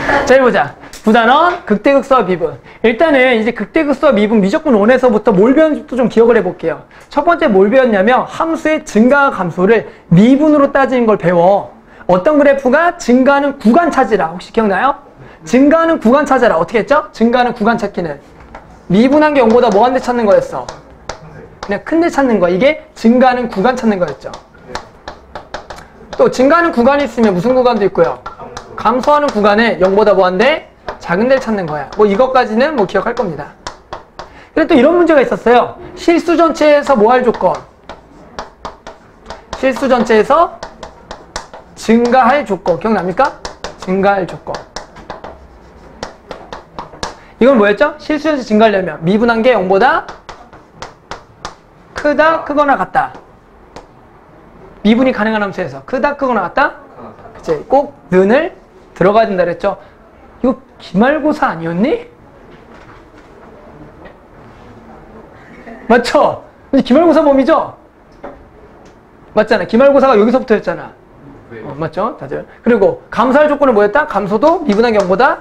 자, 해보자. 부단원, 극대극소와 미분. 일단은 이제 극대극소와 미분 미적분 1에서부터 뭘 배웠는지부터 좀 기억을 해볼게요. 첫 번째 뭘 배웠냐면 함수의 증가와 감소를 미분으로 따지는 걸 배워. 어떤 그래프가 증가하는 구간 찾으라. 혹시 기억나요? 증가하는 구간 찾아라. 어떻게 했죠? 증가하는 구간 찾기는 미분한 게 0보다 뭐한 대 찾는 거였어? 그냥 큰 데 찾는 거. 이게 증가하는 구간 찾는 거였죠. 또 증가하는 구간이 있으면 무슨 구간도 있고요. 감소하는 구간에 0보다 뭐한 대? 작은 데를 찾는 거야. 뭐 이것까지는 뭐 기억할 겁니다. 근데 또 이런 문제가 있었어요. 실수 전체에서 뭐 할 조건? 실수 전체에서 증가할 조건. 기억납니까? 증가할 조건. 이건 뭐였죠? 실수 전체 증가하려면 미분한 게 0보다 크다, 크거나 같다. 미분이 가능한 함수에서 크다, 크거나 같다? 그치? 꼭 는을 들어가야 된다 그랬죠? 이거 기말고사 아니었니? 맞죠? 기말고사 범위죠? 맞잖아. 기말고사가 여기서부터였잖아. 맞죠? 다들. 그리고 감소할 조건은 뭐였다? 감소도 미분한 게 0보다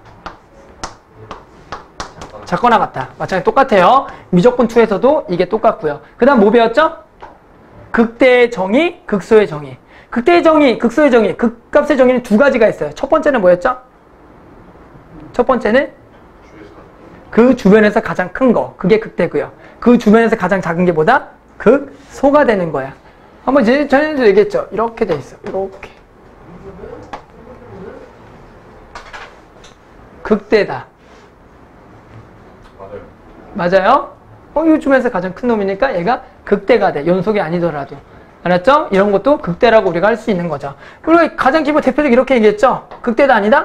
작거나 같다. 마찬가지 똑같아요. 미적분 2에서도 이게 똑같고요. 그 다음 뭐 배웠죠? 극대의 정의, 극소의 정의. 극대의 정의, 극소의 정의. 극값의 정의는 두 가지가 있어요. 첫 번째는 뭐였죠? 첫 번째는 그 주변에서 가장 큰 거. 그게 극대고요. 그 주변에서 가장 작은 게 뭐다? 극소가 되는 거야. 한번 이제 전에도 얘기했죠? 이렇게 돼 있어. 이렇게. 극대다. 맞아요? 이 주변에서 가장 큰 놈이니까 얘가 극대가 돼. 연속이 아니더라도. 알았죠? 이런 것도 극대라고 우리가 할 수 있는 거죠. 그리고 가장 기본 대표적 이렇게 얘기했죠? 극대다 아니다?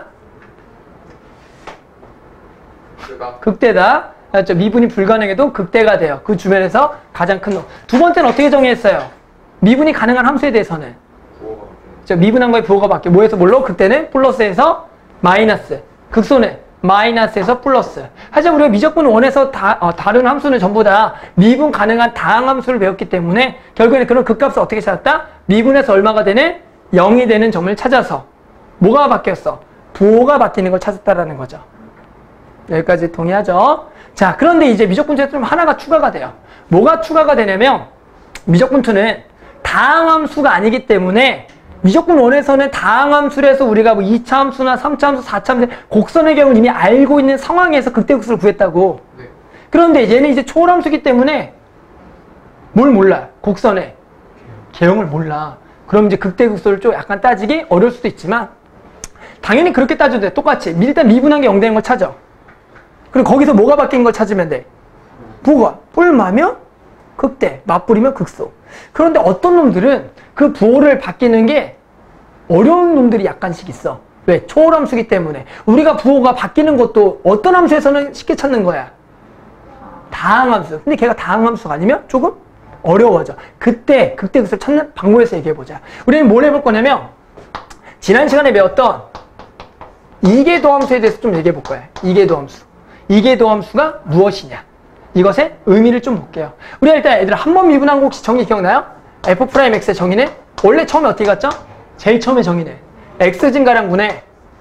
극대다. 알았죠? 미분이 불가능해도 극대가 돼요. 그 주변에서 가장 큰 놈. 두 번째는 어떻게 정의했어요? 미분이 가능한 함수에 대해서는 미분한 거에 부호가 바뀌어. 뭐에서 뭘로? 극대는 플러스에서 마이너스. 극소는 마이너스에서 플러스. 하지만 우리가 미적분 1에서 다른 함수는 전부 다 미분 가능한 다항함수를 배웠기 때문에 결국에는 그런 극값을 어떻게 찾았다? 미분에서 얼마가 되는? 0이 되는 점을 찾아서 뭐가 바뀌었어? 부호가 바뀌는 걸 찾았다라는 거죠. 여기까지 동의하죠? 자, 그런데 이제 미적분 2에서 좀 하나가 추가가 돼요. 뭐가 추가가 되냐면 미적분 2는 다항함수가 아니기 때문에 미적분 1에서는 다항함수를 해서 우리가 뭐 2차 함수나 3차 함수, 4차 함수, 곡선의 경우를 이미 알고 있는 상황에서 극대극소를 구했다고. 네. 그런데 얘는 이제 초월함수기 때문에 뭘 몰라? 곡선의 개형을 몰라. 그럼 이제 극대극소를 좀 약간 따지기 어려울 수도 있지만 당연히 그렇게 따져도 돼. 똑같이. 일단 미분한 게 0 되는 걸 찾아. 그리고 거기서 뭐가 바뀐 걸 찾으면 돼. 부호가 뿔마면 극대, 맞불이면 극소. 그런데 어떤 놈들은 그 부호를 바뀌는 게 어려운 놈들이 약간씩 있어. 왜? 초월함수기 때문에. 우리가 부호가 바뀌는 것도 어떤 함수에서는 쉽게 찾는 거야. 다항함수. 근데 걔가 다항함수가 아니면 조금 어려워져. 그때 극대극소를 찾는 방법에서 얘기해보자. 우리는 뭘 해볼 거냐면 지난 시간에 배웠던 이계도함수에 대해서 좀 얘기해볼 거야. 이계도함수. 이계도함수가 무엇이냐. 이것의 의미를 좀 볼게요. 우리가 일단 애들 한 번 미분한 거 혹시 정의 기억나요? F'X의 정의는 원래 처음에 어떻게 갔죠? 제일 처음에 정의는 X 증가량분의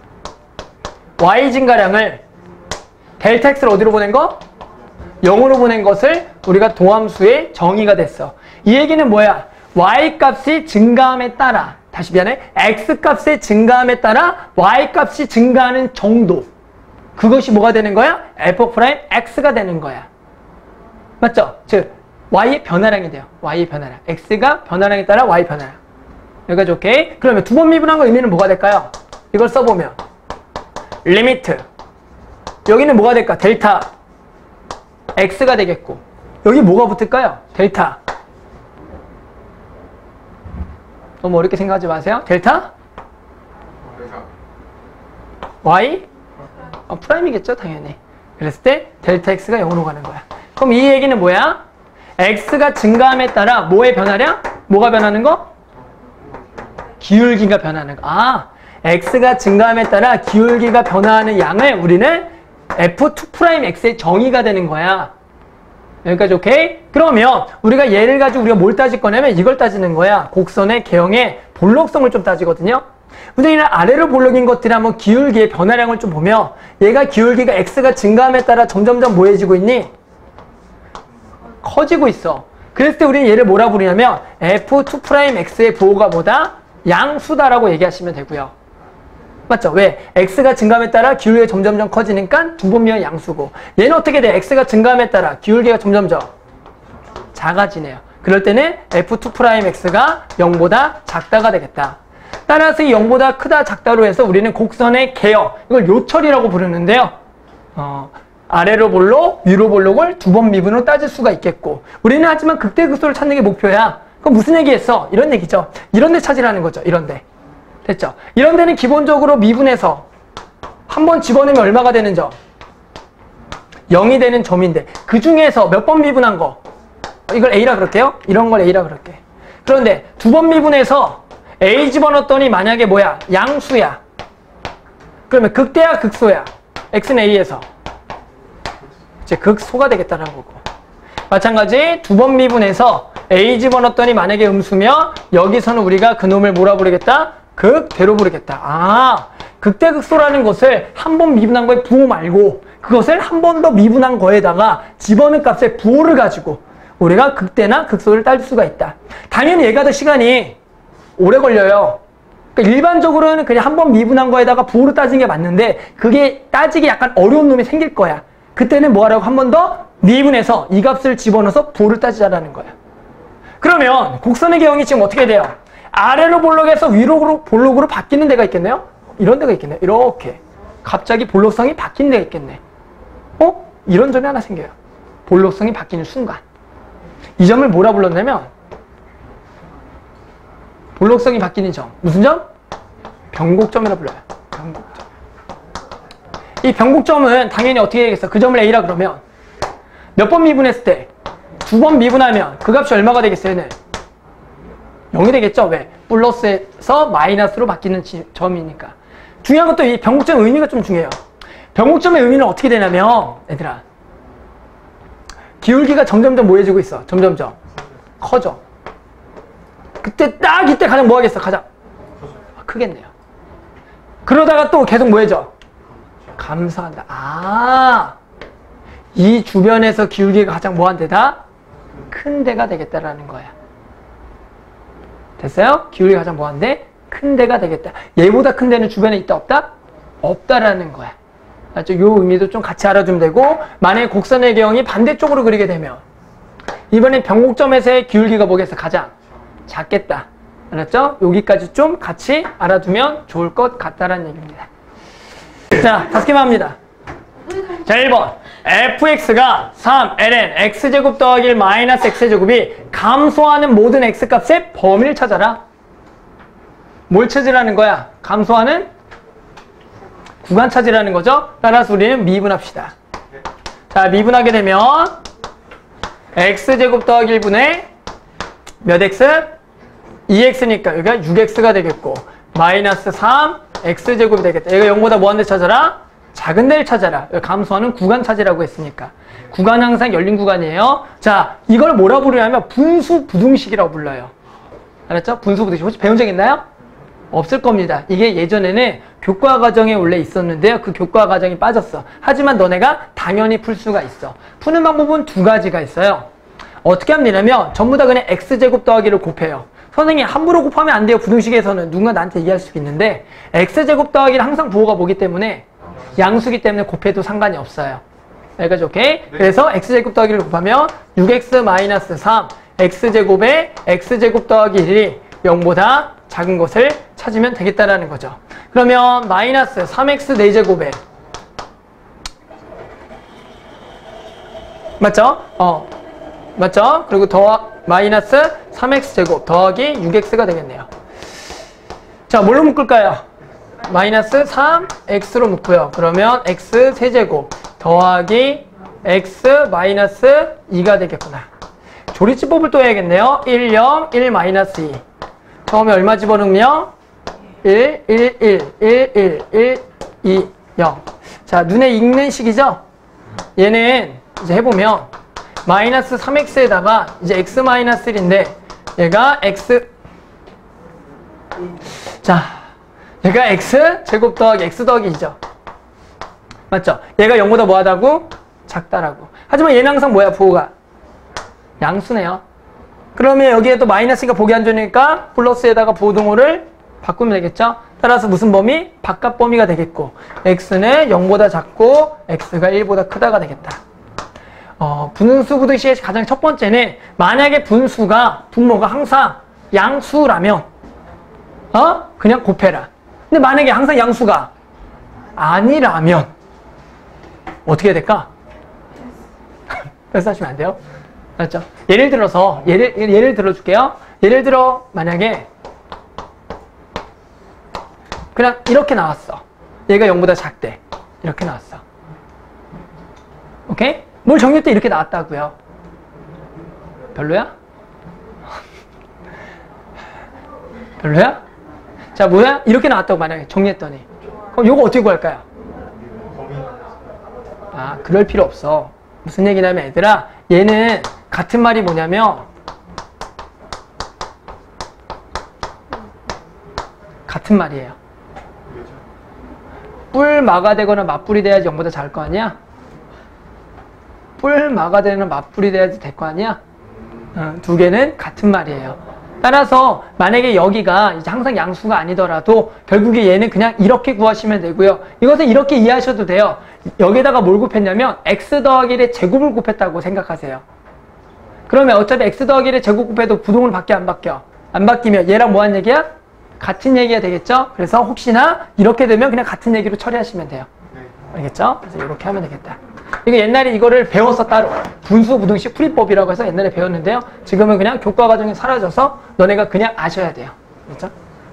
Y 증가량을 델타 X를 어디로 보낸 거? 0으로 보낸 것을 우리가 도함수의 정의가 됐어. 이 얘기는 뭐야? Y 값이 증가함에 따라, 다시 미안해, X 값의 증가함에 따라 Y 값이 증가하는 정도, 그것이 뭐가 되는 거야? F'X가 되는 거야. 맞죠? 즉 Y의 변화량이 돼요. Y의 변화량. X가 변화량에 따라 Y 변화량. 여기까지 오케이? 그러면 두 번 미분한 거 의미는 뭐가 될까요? 이걸 써보면 리미트. 여기는 뭐가 될까? 델타 X가 되겠고, 여기 뭐가 붙을까요? 델타. 너무 어렵게 생각하지 마세요. 델타 Y 프라임이겠죠? 당연히. 그랬을 때 델타 X가 0으로 가는 거야. 그럼 이 얘기는 뭐야? X가 증가함에 따라 뭐의 변화량? 뭐가 변하는 거? 기울기가 변하는 거. 아, X가 증가함에 따라 기울기가 변화하는 양을 우리는 F2'X의 정의가 되는 거야. 여기까지 오케이? 그러면 우리가 얘를 가지고 우리가 뭘 따질 거냐면 이걸 따지는 거야. 곡선의 개형의 볼록성을 좀 따지거든요. 근데 이 아래로 볼록인 것들이 한번 기울기의 변화량을 좀 보면 얘가 기울기가 x가 증가함에 따라 점점점 뭐해지고 있니? 커지고 있어. 그랬을 때 우리는 얘를 뭐라 부르냐면 f2'x의 부호가 뭐다? 양수다라고 얘기하시면 되고요. 맞죠? 왜? x가 증가함에 따라 기울기가 점점점 커지니까 두 번 미은 양수고, 얘는 어떻게 돼? x가 증가함에 따라 기울기가 점점점 작아지네요. 그럴 때는 f2'x가 0보다 작다가 되겠다. 따라서 이 0보다 크다 작다로 해서 우리는 곡선의 개역, 이걸 요철이라고 부르는데요. 아래로 볼록, 위로 볼록을 두 번 미분으로 따질 수가 있겠고, 우리는 하지만 극대극소를 찾는 게 목표야. 그럼 무슨 얘기했어? 이런 얘기죠. 이런 데 찾으라는 거죠. 이런 데. 됐죠? 이런 데는 기본적으로 미분해서 한 번 집어넣으면 얼마가 되는 점? 0이 되는 점인데, 그 중에서 몇 번 미분한 거? 이걸 A라 그럴게요. 이런 걸 A라 그럴게. 그런데 두 번 미분해서 A 집어넣었더니 만약에 뭐야? 양수야. 그러면 극대야 극소야? X는 A에서 이제 극소가 되겠다는 거고, 마찬가지 두 번 미분해서 A 집어넣었더니 만약에 음수면 여기서는 우리가 그놈을 뭐라 부르겠다? 극대로 부르겠다. 아, 극대극소라는 것을 한 번 미분한 거에 부호 말고 그것을 한 번 더 미분한 거에다가 집어넣은 값의 부호를 가지고 우리가 극대나 극소를 따질 수가 있다. 당연히 얘가 더 시간이 오래 걸려요. 그러니까 일반적으로는 그냥 한 번 미분한 거에다가 부호로 따지는 게 맞는데, 그게 따지기 약간 어려운 놈이 생길 거야. 그때는 뭐 하라고? 한 번 더 미분해서 이 값을 집어넣어서 부호를 따지자라는 거야. 그러면 곡선의 개형이 지금 어떻게 돼요? 아래로 볼록에서 위로 볼록으로 바뀌는 데가 있겠네요? 이런 데가 있겠네요. 이렇게 갑자기 볼록성이 바뀌는 데가 있겠네. 이런 점이 하나 생겨요. 볼록성이 바뀌는 순간. 이 점을 뭐라 불렀냐면 볼록성이 바뀌는 점. 무슨 점? 변곡점이라 불러요. 변곡점. 이 변곡점은 당연히 어떻게 되겠어? 그 점을 A라 그러면 몇 번 미분했을 때? 두 번 미분하면 그 값이 얼마가 되겠어요? 얘는 0이 되겠죠? 왜? 플러스에서 마이너스로 바뀌는 점이니까. 중요한 것도 이 변곡점 의미가 좀 중요해요. 변곡점의 의미는 어떻게 되냐면, 얘들아, 기울기가 점점점 뭐해지고 있어. 점점점 커져. 그때 딱 이때 가장 뭐 하겠어? 가장 크겠네요. 그러다가 또 계속 뭐해져? 감소한다. 아, 이 주변에서 기울기가 가장 뭐한 데다? 큰 데가 되겠다라는 거야. 됐어요? 기울기가 가장 뭐한데? 큰 데가 되겠다. 얘보다 큰 데는 주변에 있다 없다? 없다라는 거야. 맞죠? 요 의미도 좀 같이 알아주면 되고, 만약에 곡선의 개형이 반대쪽으로 그리게 되면 이번엔 변곡점에서의 기울기가 뭐겠어? 가장 작겠다. 알았죠? 여기까지 좀 같이 알아두면 좋을 것 같다라는 얘기입니다. 자, 5개만 합니다. 자, 1번. fx가 3ln x제곱 더하기 1 마이너스 x제곱이 감소하는 모든 x값의 범위를 찾아라. 뭘 찾으라는 거야? 감소하는 구간 찾으라는 거죠. 따라서 우리는 미분합시다. 자, 미분하게 되면 x제곱 더하기 1분의 몇 x? 2x니까 여기가 6x가 되겠고, 마이너스 3 x제곱이 되겠다. 얘가 0보다 뭐한 데 찾아라? 작은 데를 찾아라. 감소하는 구간 찾으라고 했으니까. 구간은 항상 열린 구간이에요. 자, 이걸 뭐라 부르냐면 분수 부등식이라고 불러요. 알았죠? 분수 부등식. 혹시 배운 적 있나요? 없을 겁니다. 이게 예전에는 교과 과정에 원래 있었는데요. 그 교과 과정이 빠졌어. 하지만 너네가 당연히 풀 수가 있어. 푸는 방법은 두 가지가 있어요. 어떻게 하면 되냐면 전부 다 그냥 x제곱 더하기를 곱해요. 선생님 함부로 곱하면 안 돼요. 부등식에서는 누군가 나한테 얘기할 수 있는데, x제곱 더하기는 항상 부호가 뭐기 때문에 양수기 때문에 곱해도 상관이 없어요. 여기까지 오케이? 네. 그래서 x제곱 더하기를 곱하면 6x 마이너스 3 x제곱에 x제곱 더하기 1이 0보다 작은 것을 찾으면 되겠다라는 거죠. 그러면 마이너스 3x 4제곱에 맞죠? 맞죠? 그리고 마이너스 3x제곱 더하기 6x가 되겠네요. 자, 뭘로 묶을까요? 마이너스 3x로 묶고요. 그러면 x 세제곱 더하기 x 마이너스 2가 되겠구나. 조리집법을 또 해야겠네요. 1, 0, 1 마이너스 2. 처음에 얼마 집어넣으면 1, 1, 1, 1, 1, 1, 2, 0. 자, 눈에 익는 식이죠? 얘는 이제 해보면 마이너스 3x에다가 이제 x 마이너스 1인데 얘가 x. 자, 얘가 x 제곱 더하기 x 더하기 2죠. 맞죠? 얘가 0보다 뭐하다고? 작다라고. 하지만 얘는 항상 뭐야? 부호가 양수네요. 그러면 여기에 또 마이너스가 보기 안 좋으니까 플러스에다가 부호동호를 바꾸면 되겠죠? 따라서 무슨 범위? 바깥 범위가 되겠고 x는 0보다 작고 x가 1보다 크다가 되겠다. 분수 구등식의 가장 첫 번째는 만약에 분모가 항상 양수라면 그냥 곱해라. 근데 만약에 항상 양수가 아니라면 어떻게 해야 될까? 패스하시면 안 돼요. 맞죠? 예를 들어서 예를 들어줄게요. 예를 들어 만약에 그냥 이렇게 나왔어. 얘가 0보다 작대. 이렇게 나왔어. 오케이? 뭘 정리할 때 이렇게 나왔다고요. 별로야? 별로야? 자, 뭐야? 이렇게 나왔다고 만약에 정리했더니. 그럼 요거 어떻게 구할까요? 아, 그럴 필요 없어. 무슨 얘기냐면 얘들아, 얘는 같은 말이 뭐냐면 같은 말이에요. 뿔마가 되거나 맞뿔이 돼야지 0보다 작을 거 아니야? 뿔마가 되거나 맞뿔이 돼야지 될 거 아니야? 두 개는 같은 말이에요. 따라서 만약에 여기가 이제 항상 양수가 아니더라도 결국에 얘는 그냥 이렇게 구하시면 되고요. 이것은 이렇게 이해하셔도 돼요. 여기에다가 뭘 곱했냐면 x 더하기 1의 제곱을 곱했다고 생각하세요. 그러면 어차피 x 더하기 1의 제곱 곱해도 부동은 바뀌어 안 바뀌어? 안 바뀌면 얘랑 뭐 한 얘기야? 같은 얘기가 되겠죠? 그래서 혹시나 이렇게 되면 그냥 같은 얘기로 처리하시면 돼요. 알겠죠? 그래서 이렇게 하면 되겠다. 이거 옛날에 이거를 배워서 따로 분수 부등식 풀이법이라고 해서 옛날에 배웠는데요. 지금은 그냥 교과 과정이 사라져서 너네가 그냥 아셔야 돼요. 그렇죠?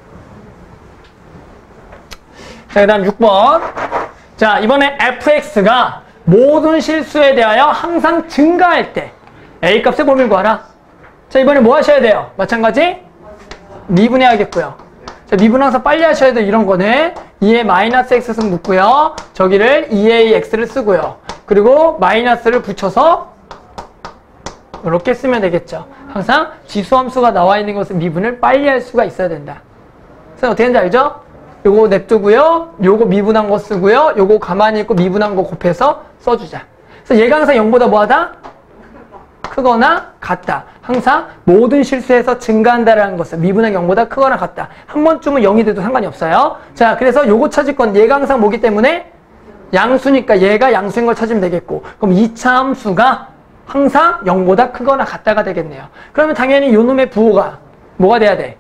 자, 그 다음 6번. 자, 이번에 fx가 모든 실수에 대하여 항상 증가할 때 a 값의 범위를 구하라. 자, 이번에 뭐 하셔야 돼요? 마찬가지 미분해야겠고요. 자, 미분 항상 빨리 하셔야 돼요. 이런 거는 2에 마이너스 x승 묻고요. 저기를 2a x를 쓰고요. 그리고 마이너스를 붙여서 이렇게 쓰면 되겠죠. 항상 지수함수가 나와 있는 것은 미분을 빨리 할 수가 있어야 된다. 그래서 어떻게 하는지 알죠? 요거 냅두고요. 요거 미분한 거 쓰고요. 요거 가만히 있고 미분한 거 곱해서 써주자. 그래서 얘가 항상 0보다 뭐하다? 크거나 같다. 항상 모든 실수에서 증가한다라는 것은 미분한 0보다 크거나 같다. 한 번쯤은 0이 돼도 상관이 없어요. 자, 그래서 요거 찾을 건 얘가 항상 뭐기 때문에 양수니까 얘가 양수인 걸 찾으면 되겠고, 그럼 2차 함수가 항상 0보다 크거나 같다가 되겠네요. 그러면 당연히 요 놈의 부호가 뭐가 돼야 돼?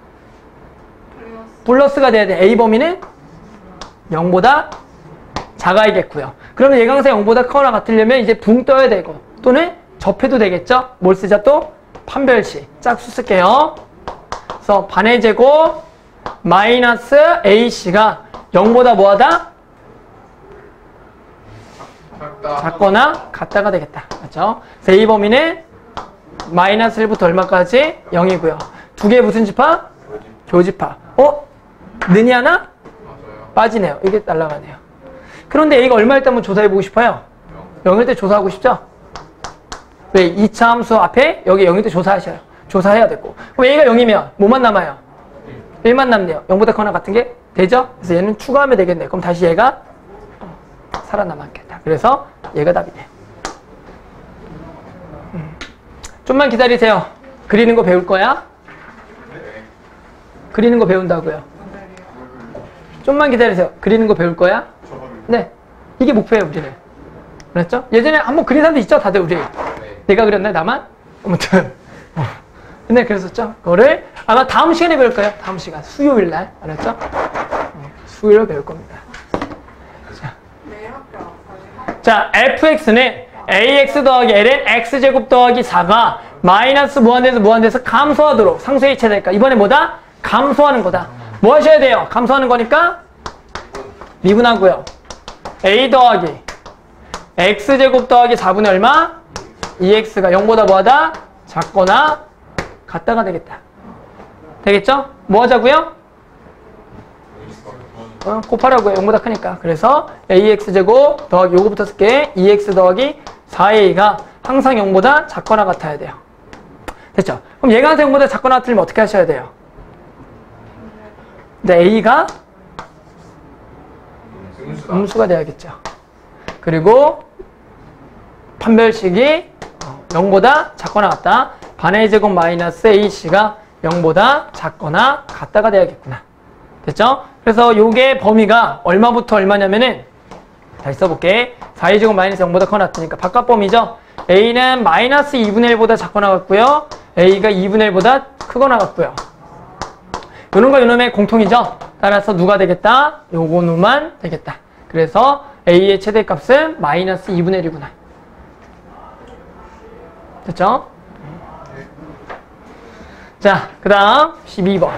플러스가 돼야 돼. A 범위는 0보다 작아야겠고요. 그러면 얘가 항상 0보다 크거나 같으려면 이제 붕 떠야 되고, 또는 접해도 되겠죠? 뭘 쓰자 또? 판별식. 짝수 쓸게요. 그래서 반의 제곱 마이너스 AC가 0보다 뭐하다? 작거나 같다가 되겠다. 맞죠? 그래서 A 범위는 마이너스 1부터 얼마까지? 0이고요. 두 개 무슨 집합? 교집합. 는이 하나? 빠지네요. 이게 날아가네요. 그런데 A가 얼마일 때 한번 조사해보고 싶어요? 0일 때 조사하고 싶죠? 왜? 2차 함수 앞에 여기 0일 때 조사하셔요. 조사해야 되고. 그럼 A가 0이면 뭐만 남아요? 1만 남네요. 0보다 커나 같은 게 되죠? 그래서 얘는 추가하면 되겠네. 그럼 다시 얘가 살아남았겠다. 그래서 얘가 답이네. 좀만 기다리세요. 그리는 거 배울 거야? 그리는 거 배운다고요. 좀만 기다리세요. 그리는 거 배울 거야? 네. 이게 목표예요, 우리는. 그랬죠? 예전에 한번 그린 사람도 있죠, 다들 우리. 내가 그렸나요, 나만? 아무튼. 근데 그랬었죠? 그거를 아마 다음 시간에 배울 거예요. 다음 시간. 수요일 날. 알았죠? 수요일에 배울 겁니다. 자, fx는 ax 더하기 ln x제곱 더하기 4가 마이너스 무한대에서 무한대에서 감소하도록 상수의 이체될까? 이번에 뭐다? 감소하는 거다. 뭐 하셔야 돼요? 감소하는 거니까 미분하고요. a 더하기 x제곱 더하기 4분의 얼마? 2x가 0보다 뭐하다? 작거나 같다가 되겠다. 되겠죠? 뭐 하자고요? 곱하라고요. 0보다 크니까. 그래서 ax제곱 더하기 요거부터 쓸게. 2x 더하기 4a가 항상 0보다 작거나 같아야 돼요. 됐죠? 그럼 얘가 항상 0보다 작거나 같으면 어떻게 하셔야 돼요? 근데 a가 음수가 돼야겠죠. 그리고 판별식이 0보다 작거나 같다. 반의 제곱 마이너스 AC가 0보다 작거나 같다가 돼야겠구나. 됐죠? 그래서 요게 범위가 얼마부터 얼마냐면은 다시 써볼게. 4의 제곱 마이너스 0보다 커나 같으니까 바깥 범위죠. A는 마이너스 2분의 1보다 작거나 같고요. A가 2분의 1보다 크거나 같고요. 요놈과 요놈의 공통이죠. 따라서 누가 되겠다? 요거 놈만 되겠다. 그래서 A의 최대값은 마이너스 2분의 1이구나. 됐죠? 자, 그 다음 12번.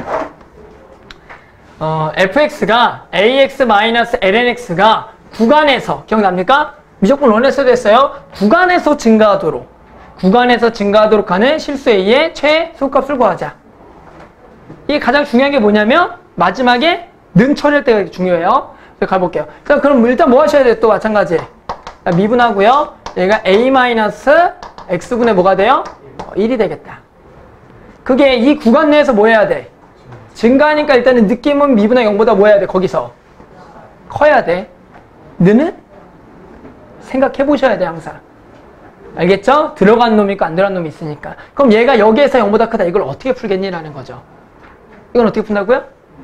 fx가 ax-lnx가 구간에서, 기억납니까? 미적분 런에서도 했어요. 구간에서 증가하도록. 구간에서 증가하도록 하는 실수 a의 최소값을 구하자. 이게 가장 중요한 게 뭐냐면, 마지막에 는 처리할 때가 중요해요. 그래서 가볼게요. 자, 그럼 일단 뭐 하셔야 돼요? 또 마찬가지. 미분하고요. 얘가 a-x분의 뭐가 돼요? 1이 되겠다. 그게 이 구간 내에서 뭐 해야 돼? 증가하니까 일단은 느낌은 미분의 0보다 뭐 해야 돼? 거기서 커야 돼. 너는 생각해 보셔야 돼, 항상. 알겠죠? 들어간 놈이 있고 안 들어간 놈이 있으니까. 그럼 얘가 여기에서 0보다 크다. 이걸 어떻게 풀겠니? 라는 거죠. 이건 어떻게 푼다고요?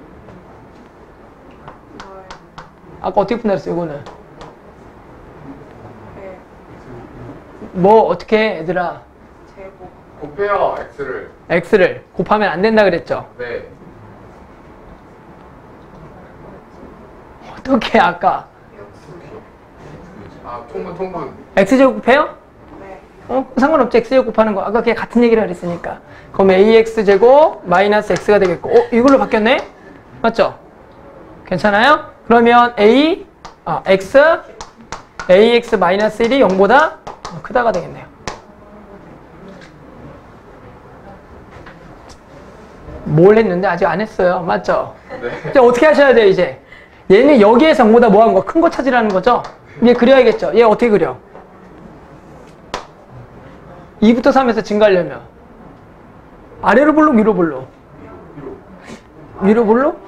아까 어떻게 푼다 그랬어요, 이거는? 뭐 어떻게 해, 얘들아? 곱해요, x를. x를 곱하면 안 된다 그랬죠? 네. 어떻게 아까? 아, 통분. x제곱 곱해요? 네. 상관없지. x제곱 곱하는 거. 아까 그냥 같은 얘기를 그랬으니까. 그럼 ax제곱 마이너스 x가 되겠고, 이걸로 바뀌었네? 맞죠? 괜찮아요? 그러면 ax 마이너스 1이 0보다 크다가 되겠네요. 뭘 했는데 아직 안 했어요. 맞죠? 네. 이제 어떻게 하셔야 돼요, 이제? 얘는 여기에서 0보다 뭐 한 거? 큰 거 찾으라는 거죠? 얘 그려야겠죠? 얘 어떻게 그려? 2부터 3에서 증가하려면 아래로 볼로 위로 볼로? 위로 볼로?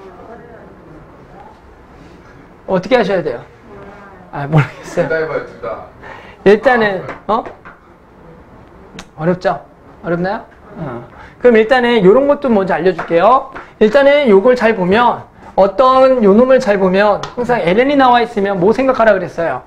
어떻게 하셔야 돼요? 모르겠어요. 둘 다 해봐요, 둘 다. 일단은 어렵죠? 어렵나요? 그럼 일단은 요런 것도 먼저 알려줄게요. 일단은 요걸 잘 보면 어떤 요 놈을 잘 보면 항상 ln이 나와 있으면 뭐 생각하라 그랬어요?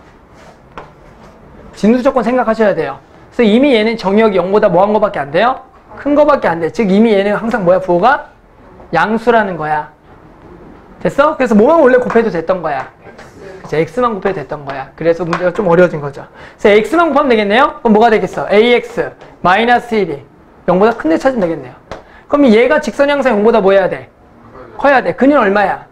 진수 조건 생각하셔야 돼요. 그래서 이미 얘는 정의역이 0보다 뭐 한 거밖에 안 돼요? 큰 거밖에 안 돼. 즉 이미 얘는 항상 뭐야? 부호가 양수라는 거야. 됐어? 그래서 뭐만 원래 곱해도 됐던 거야. 그치? x만 곱해도 됐던 거야. 그래서 문제가 좀 어려워진 거죠. 그래서 x만 곱하면 되겠네요? 그럼 뭐가 되겠어? ax 마이너스 1이 0보다 큰 데 찾으면 되겠네요. 그럼 얘가 직선이 항상 0보다 뭐 해야 돼? 커야 돼. 근이 얼마야?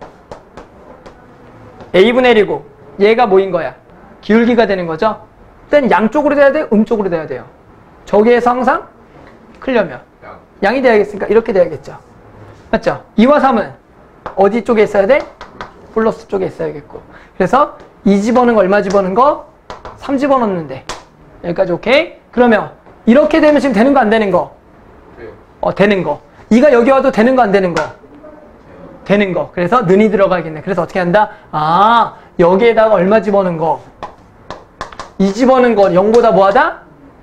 a분의 1이고 얘가 뭐인 거야? 기울기가 되는 거죠? 일단 양쪽으로 돼야 돼? 음쪽으로 돼야 돼요? 저기에서 항상 크려면 양이 돼야겠으니까 이렇게 돼야겠죠. 맞죠? 2와 3은 어디 쪽에 있어야 돼? 플러스 쪽에 있어야겠고. 그래서 2 집어넣은 거 얼마 집어넣은 거? 3 집어넣는데. 여기까지 오케이? 그러면 이렇게 되면 지금 되는 거 안 되는 거? 되는 거. 2가 여기 와도 되는 거 안 되는 거? 되는 거. 그래서 는이 들어가겠네. 그래서 어떻게 한다? 여기에다가 얼마 집어넣은 거? 2 집어넣은 거 0보다 뭐하다?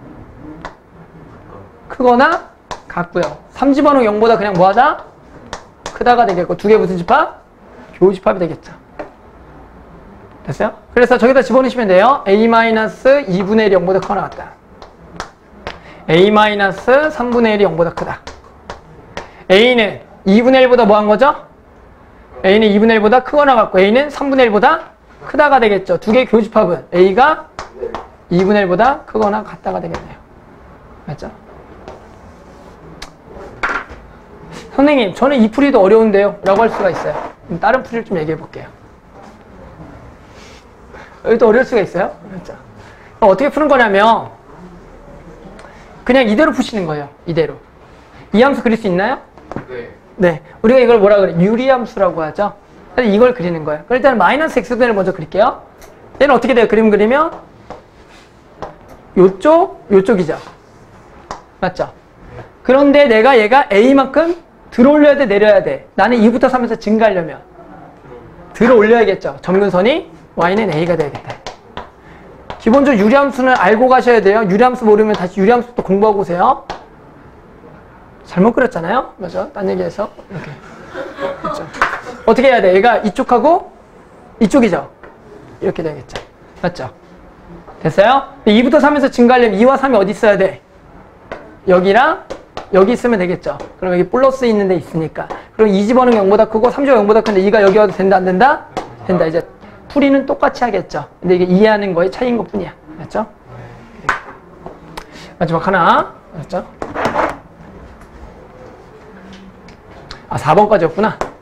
크거나 같고요. 3 집어넣은 0보다 그냥 뭐하다? 크다가 되겠고. 두 개 무슨 집합? 교집합이 되겠죠. 됐어요? 그래서 저기다 집어넣으시면 돼요. a-2분의 1이 0보다 크거나 같다. a-3분의 1이 0보다 크다. a는 2분의 1보다 뭐 한 거죠? a는 2분의 1보다 크거나 같고 a는 3분의 1보다 크다가 되겠죠. 두 개의 교집합은 a가 2분의 1보다 크거나 같다가 되겠네요. 맞죠? 선생님, 저는 이 풀이도 어려운데요 라고 할 수가 있어요. 그럼 다른 풀이를 좀 얘기해 볼게요. 여기도 어려울 수가 있어요. 맞죠? 어떻게 푸는 거냐면 그냥 이대로 푸시는 거예요. 이대로. 이 함수 그릴 수 있나요? 네. 네. 우리가 이걸 뭐라 그래? 유리함수라고 하죠. 그래서 이걸 그리는 거예요. 그럼 일단 마이너스 x분을 먼저 그릴게요. 얘는 어떻게 돼요? 그림 그리면 요쪽, 요쪽이죠. 맞죠? 그런데 내가 얘가 a만큼 들어 올려야 돼? 내려야 돼? 나는 2부터 3에서 증가하려면 들어 올려야겠죠. 점근선이 y는 a가 되야겠다. 기본적으로 유리함수는 알고 가셔야 돼요. 유리함수 모르면 다시 유리함수부터 공부하고 오세요. 잘못 그렸잖아요. 맞아. 딴 얘기해서 이렇게. 그렇죠. 어떻게 해야 돼? 얘가 이쪽하고 이쪽이죠. 이렇게 되겠죠. 맞죠? 됐어요? 2부터 3에서 증가하려면 2와 3이 어디 있어야 돼? 여기랑 여기 있으면 되겠죠. 그럼 여기 플러스 있는 데 있으니까. 그럼 2집어는 0보다 크고 3집어는 0보다 큰데 2가 여기 와도 된다 안 된다? 된다. 이제 풀이는 똑같이 하겠죠. 근데 이게 이해하는 거의 차이인 것 뿐이야. 맞죠? 마지막 하나. 맞죠? 아, 4번까지였구나.